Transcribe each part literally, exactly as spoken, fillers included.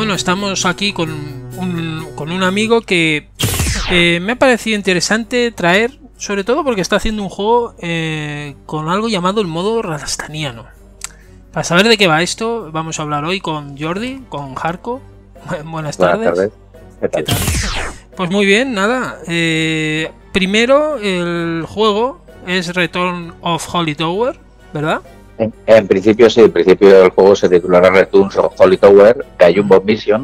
bueno, estamos aquí con un, con un amigo que eh, me ha parecido interesante traer, sobre todo porque está haciendo un juego eh, con algo llamado el modo radastaniano. Para saber de qué va esto, vamos a hablar hoy con Jordi, con Jarko. Buenas tardes. Buenas tardes. ¿Qué tal? ¿Qué tal? Pues muy bien, nada. Eh, primero, el juego es Return of Holy Tower, ¿verdad? En, en principio sí, en principio el juego se titulará Return of Holy Tower, que hay un Bob Mission.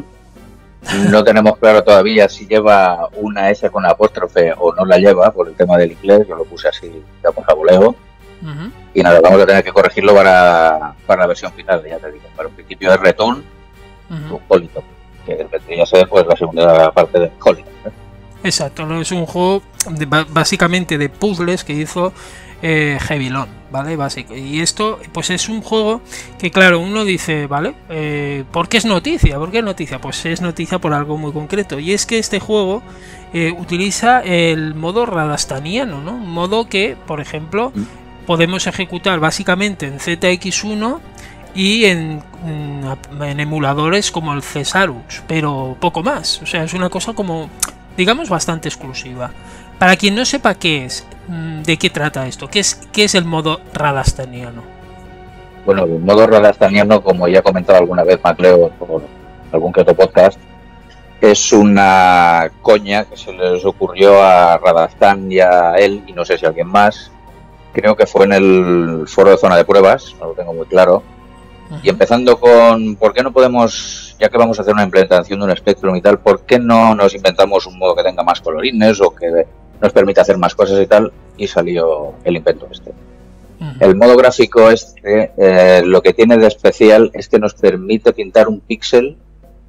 No tenemos claro todavía si lleva una S con apóstrofe o no la lleva, por el tema del inglés, yo lo puse así, digamos, a voleo. Uh-huh. Y nada, vamos a tener que corregirlo para, para la versión final, ya te digo. Pero en principio es Return uh-huh. of Holy Tower, que vendría a ser pues la segunda parte de Holy Tower. Exacto, ¿no? Es un juego de, básicamente de puzzles que hizo eh, Heavylon, ¿vale? Básico. Y esto, pues es un juego que, claro, uno dice, ¿vale? Eh, ¿Por qué es noticia? ¿Por qué es noticia? Pues es noticia por algo muy concreto. Y es que este juego eh, utiliza el modo radastaniano, ¿no? Un modo que, por ejemplo, podemos ejecutar básicamente en Z X uno y en, en emuladores como el Cesarux, pero poco más. O sea, es una cosa como, digamos, bastante exclusiva. Para quien no sepa qué es, ¿de qué trata esto? ¿Qué es, qué es el modo radastaniano? Bueno, el modo radastaniano, como ya he comentado alguna vez Macleo por algún que otro podcast, es una coña que se les ocurrió a Radastan y a él, y no sé si a alguien más. Creo que fue en el foro de zona de pruebas, no lo tengo muy claro. Uh-huh. Y empezando con, ¿por qué no podemos, ya que vamos a hacer una implementación de un Spectrum y tal, ¿por qué no nos inventamos un modo que tenga más colorines o que nos permite hacer más cosas y tal? Y salió el invento este. Uh-huh. El modo gráfico este, eh, lo que tiene de especial es que nos permite pintar un píxel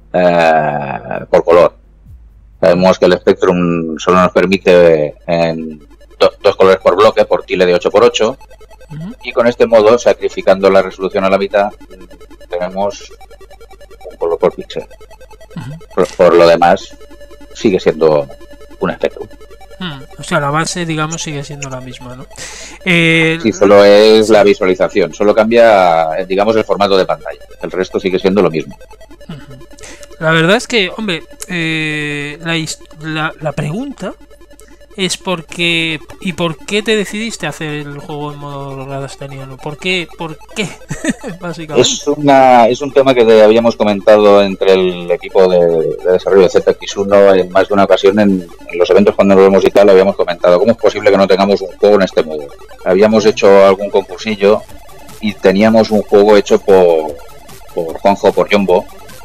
eh, por color. Sabemos que el Spectrum solo nos permite en do, dos colores por bloque, por tile de ocho por ocho. Uh-huh. Y con este modo, sacrificando la resolución a la mitad, tenemos un color por píxel. Uh-huh. Por, por lo demás, sigue siendo un Spectrum. Hmm, o sea, la base, digamos, sigue siendo la misma, ¿no? Eh, sí, solo es la visualización, solo cambia, digamos, el formato de pantalla. El resto sigue siendo lo mismo. Uh-huh. La verdad es que, hombre, eh, la, la, la pregunta es por qué y por qué te decidiste hacer el juego en modo radastaniano. ¿Por qué? ¿Por qué? Básicamente. Es una es un tema que te habíamos comentado entre el equipo de, de desarrollo de Z X uno en más de una ocasión en, en los eventos cuando nos vemos y tal, lo habíamos comentado. ¿Cómo es posible que no tengamos un juego en este modo? Habíamos hecho algún concursillo y teníamos un juego hecho por, por Juanjo, por Jumbo.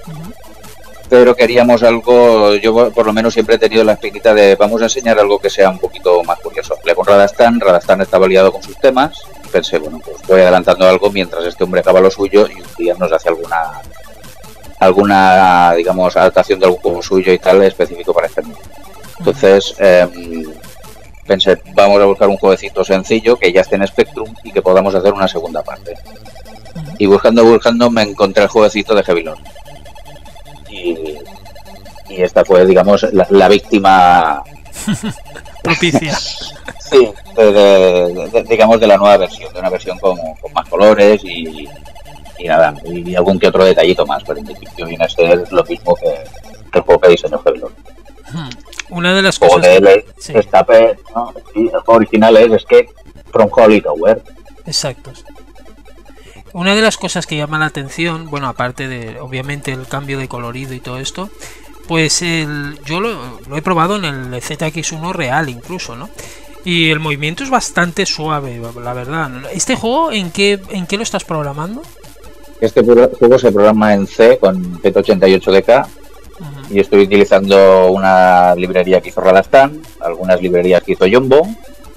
Pero queríamos algo, yo por lo menos siempre he tenido la espinita de vamos a enseñar algo que sea un poquito más curioso. Hablé con Radastan, Radastan estaba liado con sus temas y pensé, bueno, pues voy adelantando algo mientras este hombre acaba lo suyo y un día nos hace alguna, alguna digamos, adaptación de algún juego suyo y tal específico para este mundo. Entonces eh, pensé, vamos a buscar un jueguecito sencillo que ya esté en Spectrum y que podamos hacer una segunda parte. Y buscando, buscando me encontré el jueguecito de Heavylon. Y, y esta fue, digamos, la, la víctima propicia. Sí, de, de, de, digamos, de la nueva versión, de una versión con, con más colores y, y nada, y algún que otro detallito más, pero en principio viene a ser lo mismo que, que el juego que diseñó Heavylon. Una de las el cosas de que... sí. Escape, ¿no? Sí, el juego original es Escape from Holy Tower. Exacto. Una de las cosas que llama la atención, bueno, aparte de, obviamente, el cambio de colorido y todo esto, pues el, yo lo, lo he probado en el Z X uno real incluso, ¿no? Y el movimiento es bastante suave, la verdad. ¿Este juego en qué, en qué lo estás programando? Este juego se programa en C con Z ochenta y ocho D K uh-huh. y estoy utilizando una librería que hizo Radastan, algunas librerías que hizo Jumbo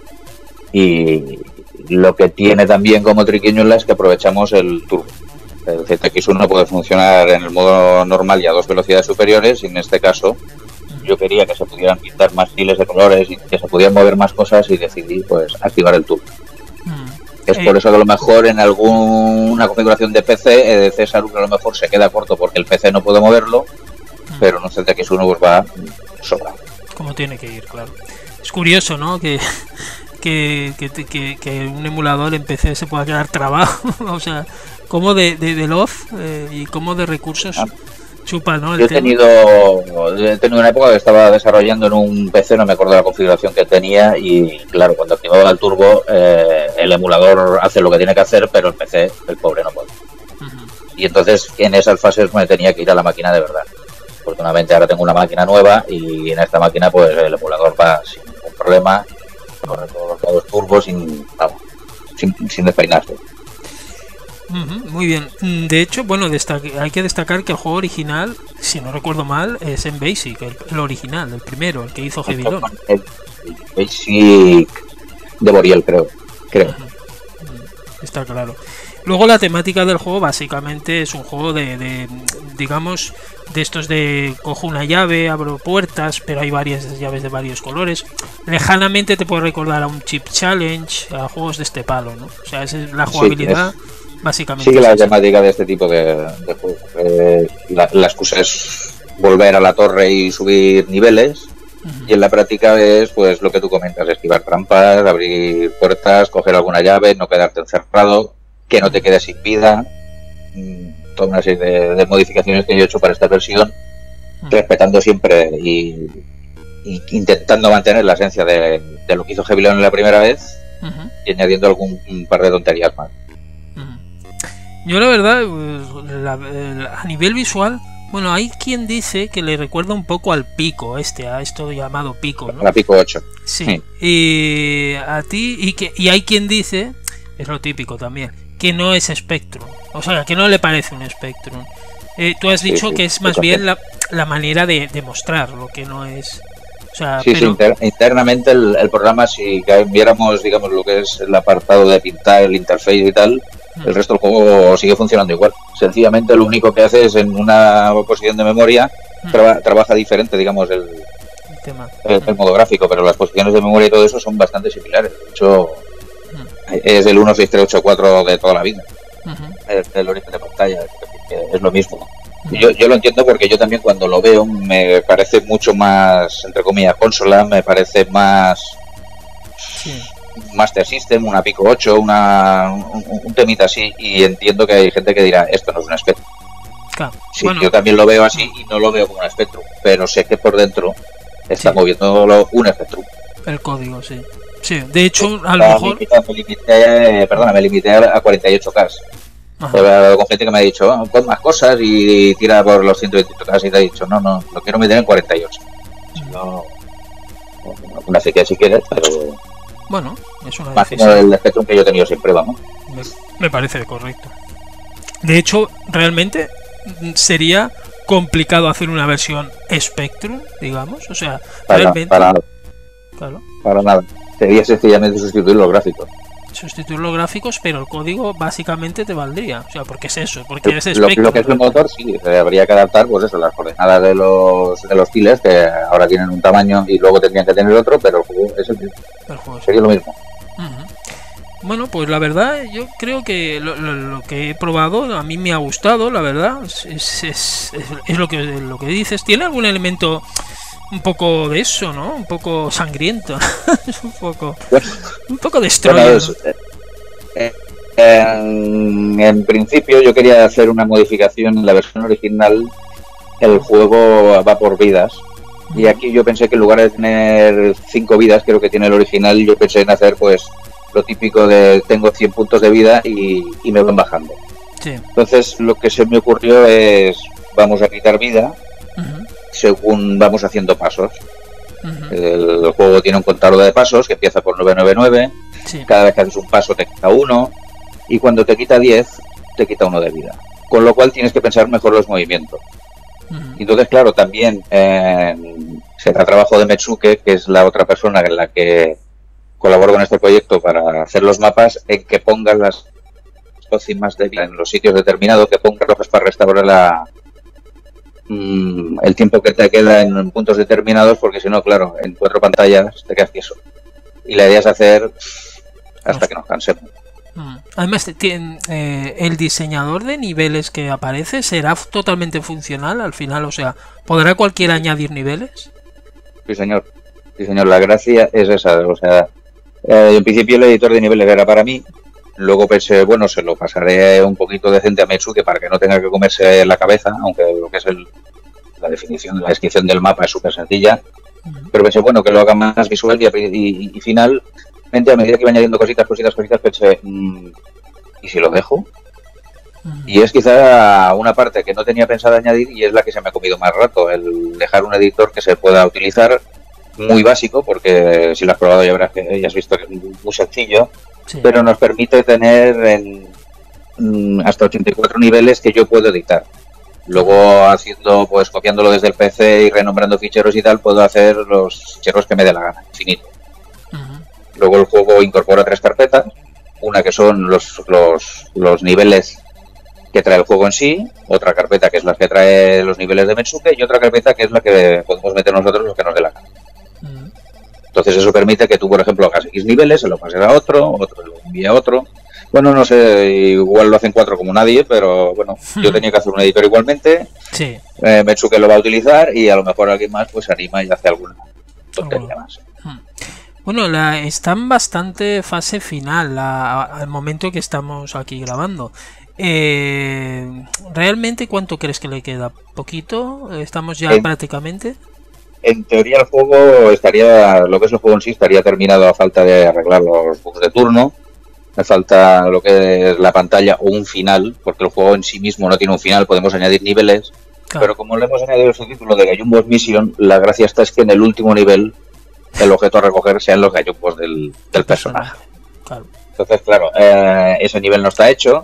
y... Lo que tiene también como triquiñuela es que aprovechamos el turbo. El Z X uno puede funcionar en el modo normal y a dos velocidades superiores, y en este caso yo quería que se pudieran pintar más tiles de colores y que se pudieran mover más cosas y decidí pues activar el turbo. Mm. Es eh. por eso que a lo mejor en alguna configuración de P C, eh, de César a lo mejor se queda corto porque el P C no puede moverlo, mm. pero en un Z X uno pues va sobrado. Como tiene que ir, claro. Es curioso, ¿no? Que... Que, que, que, que un emulador en P C se pueda quedar trabado. O sea, como de, de, de loz eh, y como de recursos chupa, ¿no? El Yo he tema. tenido, he tenido una época que estaba desarrollando en un P C, no me acuerdo la configuración que tenía, y claro, cuando activaba el turbo, eh, el emulador hace lo que tiene que hacer, pero el P C, el pobre, no puede. Ujú. Y entonces en esas fases me tenía que ir a la máquina de verdad. Afortunadamente ahora tengo una máquina nueva y en esta máquina pues el emulador va sin ningún problema, con todos los turbos sin, vamos, sin, sin despeinarse. Ujú, muy bien. Mm, De hecho, bueno, desta- hay que destacar que el juego original, si no recuerdo mal, es en Basic, el, el original, el primero, el que hizo Heavylon. El Basic de Boriel, creo. creo. Está claro. Luego la temática del juego básicamente es un juego de, de, digamos, de estos de cojo una llave, abro puertas, pero hay varias llaves de varios colores. Lejanamente te puede recordar a un Chip Challenge, a juegos de este palo, ¿no? O sea, esa es la jugabilidad, Sí, es, básicamente. sigue es la esa. temática de este tipo de, de juegos. Eh, la, la excusa es volver a la torre y subir niveles. Y en la práctica es pues lo que tú comentas, esquivar trampas, abrir puertas, coger alguna llave, no quedarte encerrado, que no te quedes sin vida. Mm, Toda una serie de, de modificaciones que yo he hecho para esta versión, respetando siempre y, y intentando mantener la esencia de, de lo que hizo Heavylon la primera vez Ujú. y añadiendo algún un par de tonterías más. Yo la verdad, pues, la- el- a nivel visual, bueno, hay quien dice que le recuerda un poco al Pico, este, a esto llamado Pico, ¿no? La Pico ocho. Sí. Sí. Y a ti, y que y hay quien dice, es lo típico también, que no es Spectrum, o sea, que no le parece un Spectrum. Eh, tú has Sí, dicho sí, que es sí, más también. bien la, la manera de, de mostrar lo que no es. O sea, Sí, sí, pero. inter- internamente el, el programa, si viéramos, digamos, lo que es el apartado de pintar, el interface y tal, el resto del juego sigue funcionando igual. Sencillamente lo único que hace es en una posición de memoria traba- trabaja diferente, digamos, el, El tema. el, el modo gráfico, pero las posiciones de memoria y todo eso son bastante similares. De hecho, es el uno seis tres ocho cuatro de toda la vida. Ujú. El, el origen de pantalla, es, decir, que es lo mismo. Y Yo, yo lo entiendo porque yo también cuando lo veo me parece mucho más, entre comillas, consola, me parece más Sí. Master System, una Pico ocho, una, un, un temita así, y entiendo que hay gente que dirá, esto no es un Spectrum. Claro. Sí, Bueno, yo también lo veo así y no lo veo como un Spectrum, pero sé que por dentro está Sí. moviendo un Spectrum. el código, sí. Sí, de hecho, a lo La mejor. limita- me limité, perdona, me limité a cuarenta y ocho K. Ajá. He hablado con gente que me ha dicho, oh, pon más cosas y tira por los ciento veintiocho K, y te he dicho, no, no, lo quiero meter en cuarenta y ocho. Si no, una sequía si quieres, pero Bueno, es una máximo decisión. del Spectrum que yo he tenido siempre, vamos. Me, me parece correcto. De hecho, realmente mm, sería complicado hacer una versión Spectrum, digamos. O sea, Para, realmente. para, Claro, para nada. Sería sencillamente sustituir los gráficos. sustituir los gráficos, pero el código básicamente te valdría. O sea, porque es eso, porque es Lo, Spectrum. lo que es el motor, sí, se habría que adaptar, pues eso, las coordenadas de los de los files, que ahora tienen un tamaño y luego tendrían que tener otro, pero el juego es el mismo. El juego es- Sería lo mismo. Ujú. Bueno, pues la verdad, yo creo que lo, lo- lo que he probado a mí me ha gustado, la verdad. Es, es, es- es- es lo que lo que dices. Tiene algún elemento un poco de eso, ¿no? Un poco sangriento. Es un poco un poco Bueno, destroyer. es- eh, en, en principio yo quería hacer una modificación en la versión original. El juego va por vidas. Y aquí yo pensé que en lugar de tener cinco vidas, creo que tiene el original, yo pensé en hacer pues lo típico de tengo cien puntos de vida y, y me van bajando. Sí. Entonces lo que se me ocurrió es vamos a quitar vida Ujú, según vamos haciendo pasos. ujú. El juego tiene un contador de pasos que empieza por nueve nueve nueve. Sí. Cada vez que haces un paso te quita uno y cuando te quita diez te quita uno de vida. Con lo cual tienes que pensar mejor los movimientos. Ujú. Y entonces, claro, también eh, será trabajo de Metsuke, que es la otra persona en la que colaboro con este proyecto para hacer los mapas, en que pongas las pócimas de vida en los sitios determinados, que pongas rojas para restaurar la, mm, el tiempo que te queda en puntos determinados, porque si no, claro, en cuatro pantallas te quedas tieso. Y la idea es hacer hasta que nos cansemos. Mm. Además, tien- eh, el diseñador de niveles que aparece será f- totalmente funcional al final, o sea, ¿podrá cualquiera añadir niveles? Sí, señor. Sí, señor. La gracia es esa. O sea, eh, en principio el editor de niveles era para mí, Luego pensé, bueno, se lo pasaré un poquito decente a Meitsuke para que no tenga que comerse la cabeza, aunque lo que es el, la definición, la descripción del mapa es súper sencilla. Pero pensé, bueno, que lo haga más visual y, y, y finalmente, a medida que iba añadiendo cositas, cositas, cositas, pensé, mmm, ¿y si lo dejo? Y es quizá una parte que no tenía pensado añadir y es la que se me ha comido más rato, el dejar un editor que se pueda utilizar, muy básico, porque si lo has probado ya verás que ya has visto que es muy sencillo, sí. Pero nos permite tener en, mm, hasta ochenta y cuatro niveles que yo puedo editar. Luego haciendo, pues copiándolo desde el P C y renombrando ficheros y tal, puedo hacer los ficheros que me dé la gana, infinito. Uh-huh. Luego el juego incorpora tres carpetas, una que son los, los, los niveles que trae el juego en sí, otra carpeta que es la que trae los niveles de Meitsuke y otra carpeta que es la que podemos meter nosotros los que nos dé la gana. Uh-huh. Entonces eso permite que tú, por ejemplo, hagas X niveles, se lo pases a otro, otro lo envíe a otro. Bueno, no sé, igual lo hacen cuatro como nadie, pero bueno, uh-huh. Yo tenía que hacer un editor igualmente. Sí. Eh, Meitsuke lo va a utilizar y a lo mejor alguien más pues se anima y hace alguna tontería uh-huh. más. Uh-huh. Bueno, la, está en bastante fase final la, al momento que estamos aquí grabando. Eh, ¿Realmente cuánto crees que le queda? ¿Poquito? ¿Estamos ya en, prácticamente? En teoría el juego estaría, lo que es el juego en sí estaría terminado a falta de arreglar los bugs de turno. Me falta lo que es la pantalla o un final, porque el juego en sí mismo no tiene un final, podemos añadir niveles. Claro. Pero como le hemos añadido el subtítulo de Gallumbos Mission, la gracia está es que en el último nivel el objeto a recoger sean los gallumbos del, del personaje. Claro. Entonces, claro, eh, ese nivel no está hecho,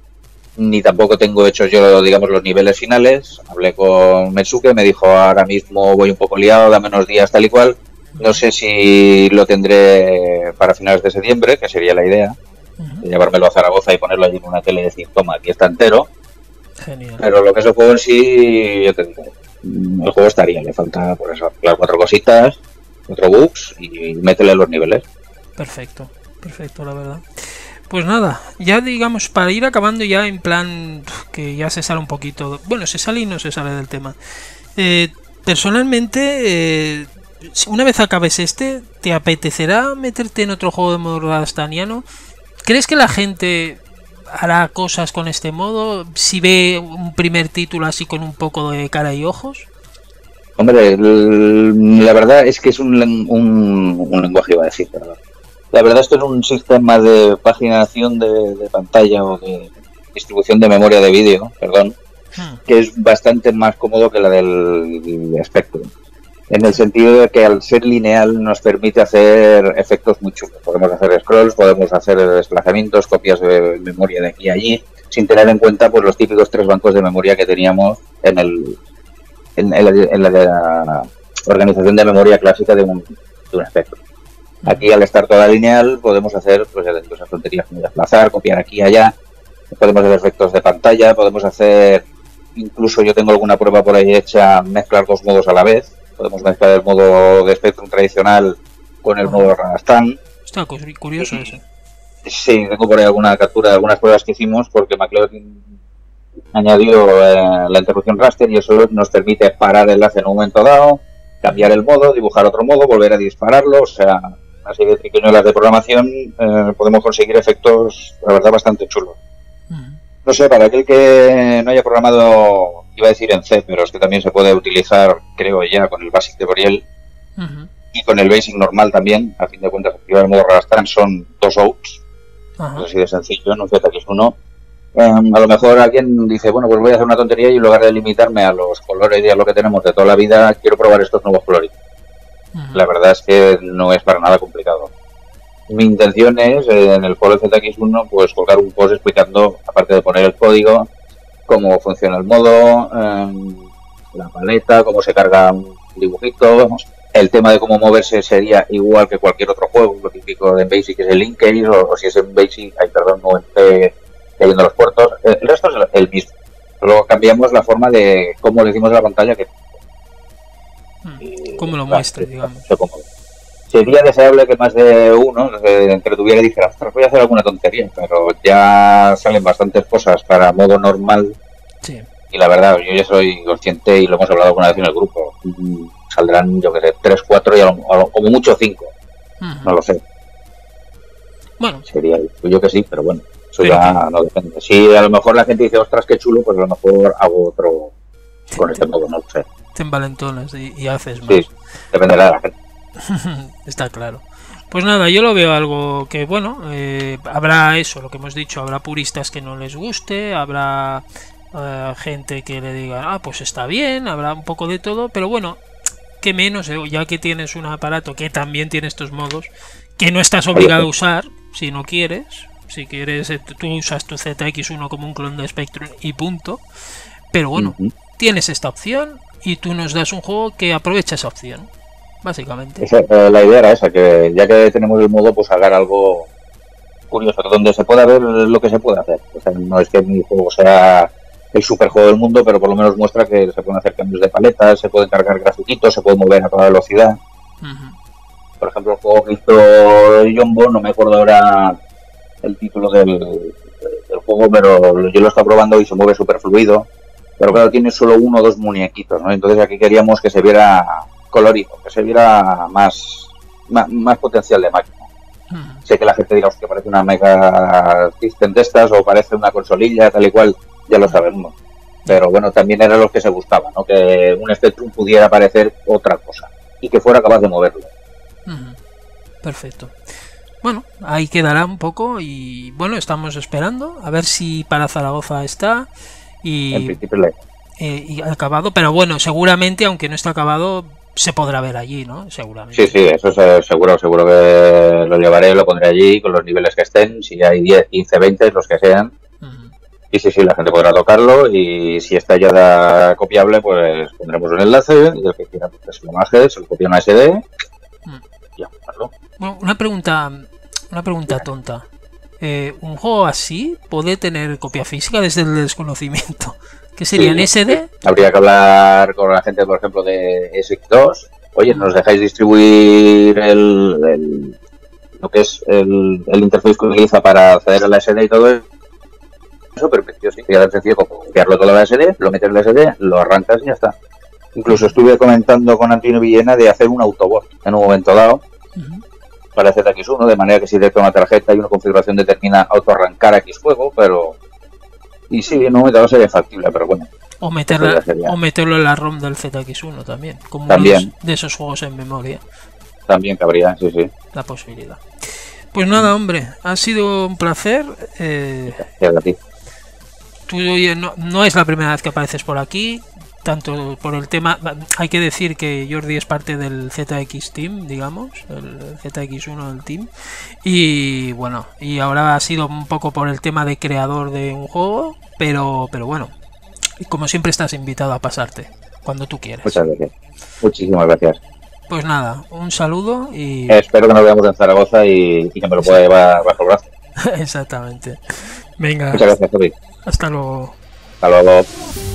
ni tampoco tengo hecho yo, digamos, los niveles finales. Hablé con Meitsuke, me dijo, ahora mismo voy un poco liado, dame unos días tal y cual. No sé si lo tendré para finales de septiembre, que sería la idea, uh-huh. de llevármelo a Zaragoza y ponerlo allí en una tele y decir, toma, aquí está entero. Genial. Pero lo que es el juego en sí, yo te digo, el juego estaría, le falta por eso, las cuatro cositas, cuatro bugs y métele los niveles. Perfecto, perfecto, la verdad. Pues nada, ya digamos, para ir acabando ya en plan que ya se sale un poquito, bueno, se sale y no se sale del tema. Eh, personalmente, eh, una vez acabes este, ¿te apetecerá meterte en otro juego de modo radastaniano? ¿Crees que la gente hará cosas con este modo si ve un primer título así con un poco de cara y ojos? Hombre, el, la verdad es que es un, un, un lenguaje, iba a decir, perdón. La verdad es que es un sistema de paginación de, de pantalla o de distribución de memoria de vídeo, perdón, hmm. que es bastante más cómodo que la del Spectrum. En el sentido de que al ser lineal nos permite hacer efectos muy chulos. Podemos hacer scrolls, podemos hacer desplazamientos, copias de memoria de aquí y allí, sin tener en cuenta pues los típicos tres bancos de memoria que teníamos en el en, en, la, en la, la organización de memoria clásica de un, de un Spectrum. Aquí, al estar toda lineal, podemos hacer pues esas tonterías como desplazar, copiar aquí y allá, podemos hacer efectos de pantalla, podemos hacer, incluso yo tengo alguna prueba por ahí hecha, mezclar dos modos a la vez. Podemos mezclar el modo de Spectrum tradicional con el modo Radastan. Está curioso y, eso. Sí, tengo por ahí alguna captura de algunas pruebas que hicimos porque MacLeod añadió eh, la interrupción raster y eso nos permite parar el enlace en un momento dado, cambiar el modo, dibujar otro modo, volver a dispararlo, o sea, una serie de triquiñuelas de programación, eh, podemos conseguir efectos, la verdad, bastante chulos. Uh-huh. No sé, para aquel que no haya programado, iba a decir en C, pero es que también se puede utilizar, creo ya, con el Basic de Boriel uh-huh. y con el Basic normal también. A fin de cuentas, activar el modo Radastan son dos outs, uh-huh. es así de sencillo, en un Z X uno. Um, a lo mejor alguien dice, bueno, pues voy a hacer una tontería y en lugar de limitarme a los colores y a lo que tenemos de toda la vida, quiero probar estos nuevos colores. Uh-huh. La verdad es que no es para nada complicado. Mi intención es, eh, en el foro Z X uno, pues colgar un post explicando, aparte de poner el código, cómo funciona el modo, eh, la paleta, cómo se carga un dibujito. El tema de cómo moverse sería igual que cualquier otro juego, lo típico de Basic es el link case, o, o si es en Basic, ay, perdón, no en C, leyendo los puertos. El resto es el mismo. Luego cambiamos la forma de cómo le decimos a la pantalla que... Hmm. ¿Cómo lo muestre, digamos? Sería deseable que más de uno se entretuviera y dijera, voy a hacer alguna tontería, pero ya salen bastantes cosas para modo normal. Sí. Y la verdad, yo ya soy consciente y lo hemos hablado alguna vez en el grupo. Saldrán, yo que sé, tres, cuatro y a lo, a lo, como mucho cinco. Uh-huh. No lo sé. Bueno, sería yo que sí, pero bueno, eso pero ya que... no depende. Si a lo mejor la gente dice, ostras, qué chulo, pues a lo mejor hago otro con este modo, no lo sé. Te envalentonas y, y haces más. Sí, dependerá de la gente. Está claro. Pues nada, yo lo veo algo que, bueno, eh, habrá eso, lo que hemos dicho, habrá puristas que no les guste, habrá eh, gente que le diga, ah, pues está bien, habrá un poco de todo, pero bueno, que menos, eh, ya que tienes un aparato que también tiene estos modos, que no estás obligado a usar, si no quieres, si quieres, eh, tú usas tu Z X uno como un clon de Spectrum y punto, pero bueno, uh-huh. tienes esta opción y tú nos das un juego que aprovecha esa opción. Básicamente. Esa, eh, la idea era esa, que ya que tenemos el modo, pues hacer algo curioso, donde se pueda ver lo que se puede hacer. O sea, no es que mi juego sea el super juego del mundo, pero por lo menos muestra que se pueden hacer cambios de paletas, se pueden cargar grafiquitos, se puede mover a toda velocidad. Uh-huh. Por ejemplo, el juego que hizo Jumbo, no me acuerdo ahora el título del, del juego, pero yo lo estaba probando y se mueve súper fluido. Pero claro, tiene solo uno o dos muñequitos, ¿no? Entonces aquí queríamos que se viera colorido, que se viera más, más, más potencial de máquina. Hmm. Sé que la gente dirá que parece una Mega System de estas o parece una consolilla, tal y cual, ya lo sabemos. Pero bueno, también era lo que se buscaba, ¿no? Que un Spectrum pudiera parecer otra cosa y que fuera capaz de moverlo. Hmm. Perfecto. Bueno, ahí quedará un poco y bueno, estamos esperando a ver si para Zaragoza está y, en principio le... eh, y acabado, pero bueno, seguramente aunque no esté acabado se podrá ver allí, ¿no? Seguramente. Sí, sí, eso es seguro, seguro que lo llevaré, lo pondré allí con los niveles que estén, si hay diez, quince, veinte, los que sean. Uh-huh. Y sí, sí, la gente podrá tocarlo y si está ya copiable, pues pondremos un enlace y el que quiera pues, se lo baje, se lo copia una S D uh-huh. y ya, ¿no? Bueno, una pregunta, una pregunta tonta. Eh, ¿Un juego así puede tener copia física desde el desconocimiento? ¿Qué sería en sí, S D? Habría que hablar con la gente, por ejemplo, de S X dos. Oye, ¿nos dejáis distribuir el, el lo que es el, el interface que utiliza para acceder a la S D y todo eso? Permitió, sí, sería tan sencillo como copiarlo todo a la S D, lo metes en la S D, lo arrancas y ya está. Incluso estuve comentando con Antonio Villena de hacer un autobot en un momento dado uh-huh. para Z X uno, de manera que si directo a una tarjeta y una configuración determina autoarrancar X juego, pero... Y sí, en un momento dado sería factible, pero bueno. O, meterla, o meterlo en la ROM del Z X uno también, como también. Uno de esos juegos en memoria. También cabría, sí, sí. La posibilidad. Pues nada, hombre, ha sido un placer. Eh, Gracias a ti. Tú no, no es la primera vez que apareces por aquí, tanto por el tema... Hay que decir que Jordi es parte del Z X Team, digamos, el Z X uno del team. Y bueno, y ahora ha sido un poco por el tema de creador de un juego, pero, pero bueno, como siempre estás invitado a pasarte, cuando tú quieras. Muchas gracias. Muchísimas gracias. Pues nada, un saludo y... Eh, espero que nos veamos en Zaragoza y, y que me lo pueda llevar bajo el brazo. Exactamente. Venga. Muchas gracias, Toby. Hasta luego. Hasta luego.